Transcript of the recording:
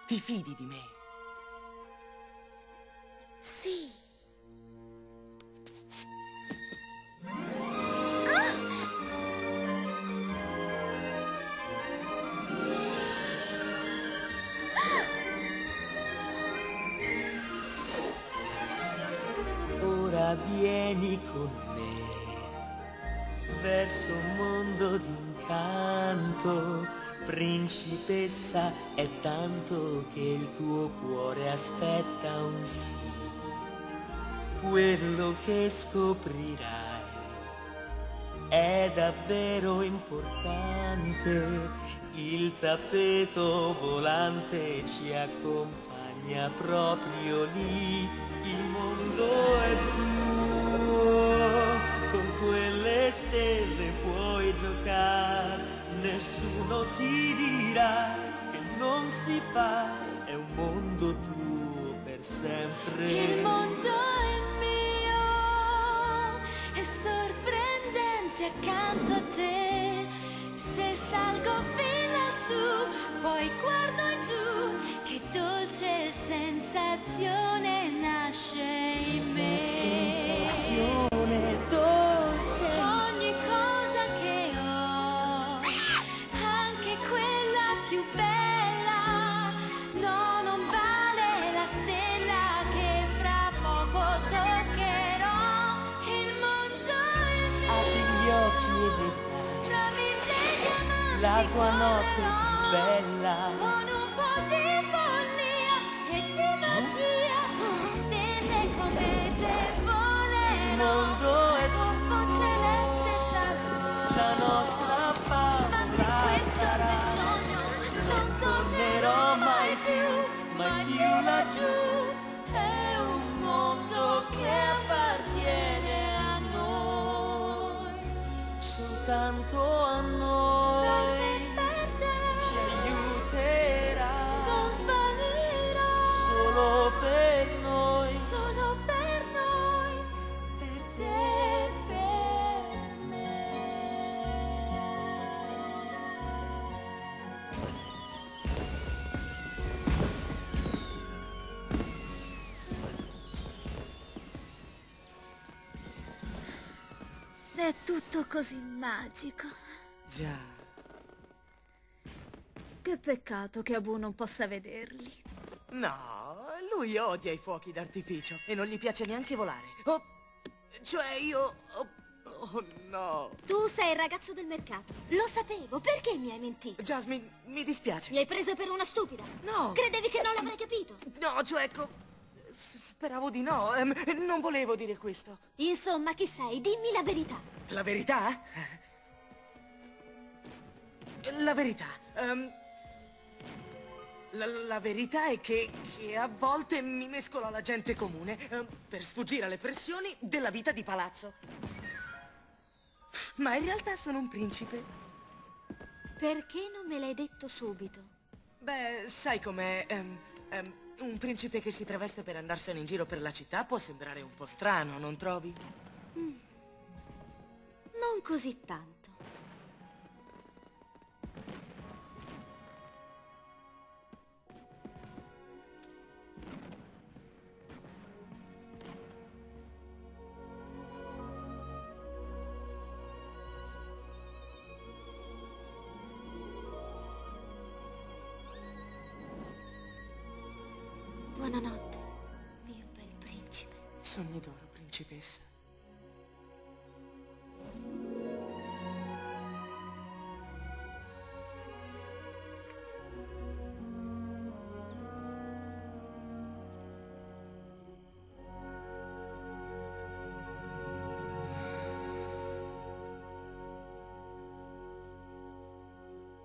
Ti fidi di me? Sì. Ora vieni con me verso un mondo d'incanto, principessa, è tanto che il tuo cuore aspetta un sì. Quello che scoprirai è davvero importante, il tappeto volante ci accompagna proprio lì, il mondo è tuo, con quelle stelle puoi giocare, nessuno ti dirà che non si fa, è un mondo tuo per sempre. Il mondo è mio, è sorprendente accanto a te. Se salgo fin lassù, poi guardo in giù, che dolce sensazione nasce in me. Sensazione dolce. Ogni cosa che ho, anche quella più bella, no, non vale la stella che fra poco toccherò. Il mondo è mio. Apri gli occhi e vedrai Trovi dei diamanti, la tua notte correrò più bella. con un po' di follia e di magia, stelle come te Il volerò, mondo è troppo celeste la sarò. nostra Ma se favola questo è sarà. il sogno, non Tornerò tornerò mai più laggiù. È un mondo che appartiene a noi. Soltanto a noi Per te ci aiuterà. non svanirà. Solo per noi. Solo per noi, per te e per me. È tutto così magico. Già. Che peccato che Abu non possa vederli. No, lui odia i fuochi d'artificio e non gli piace neanche volare. Oh, cioè io... Oh no. Tu sei il ragazzo del mercato. Lo sapevo. Perché mi hai mentito? Jasmine, mi dispiace. Mi hai preso per una stupida? No. Credevi che non l'avrei capito? No, cioè, speravo di no. Non volevo dire questo. Insomma, chi sei? Dimmi la verità. La verità? La verità. La verità è che a volte mi mescolo alla gente comune per sfuggire alle pressioni della vita di palazzo. Ma in realtà sono un principe. Perché non me l'hai detto subito? Beh, sai com'è? Un principe che si traveste per andarsene in giro per la città può sembrare un po' strano, non trovi? Non così tanto. Buonanotte, mio bel principe. Sogni d'oro, principessa.